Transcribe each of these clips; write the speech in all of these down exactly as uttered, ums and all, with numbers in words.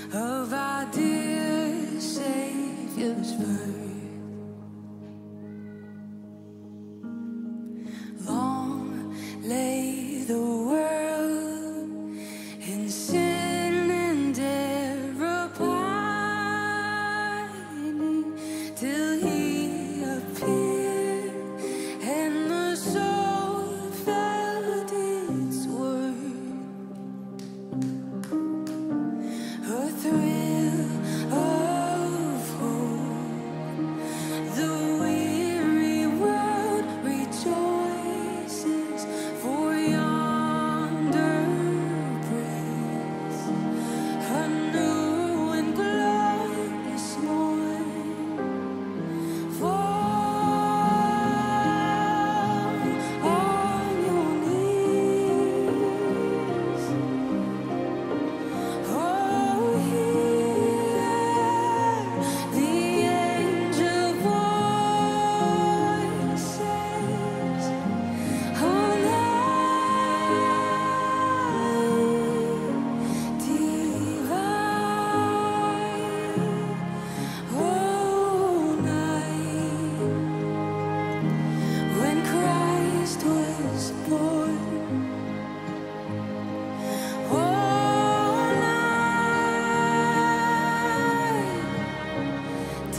of our dear Savior's birth. Long lay the world in sin and error pining, till He appeared and the soul felt its worth. A thrill of hope, the weary world rejoices, for yonder breaks a new and glorious morn. Fall on your knees. Oh, hear the angel voices on night divine. Oh, night when Christ was born. Oh, night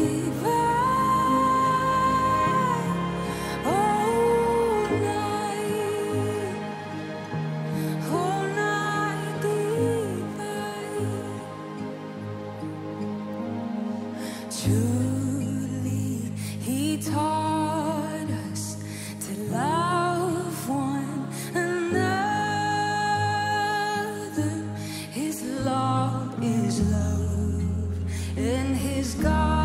divine. Oh, night. Oh, night divine. Truly, He taught us to love one another. His law is love, and His God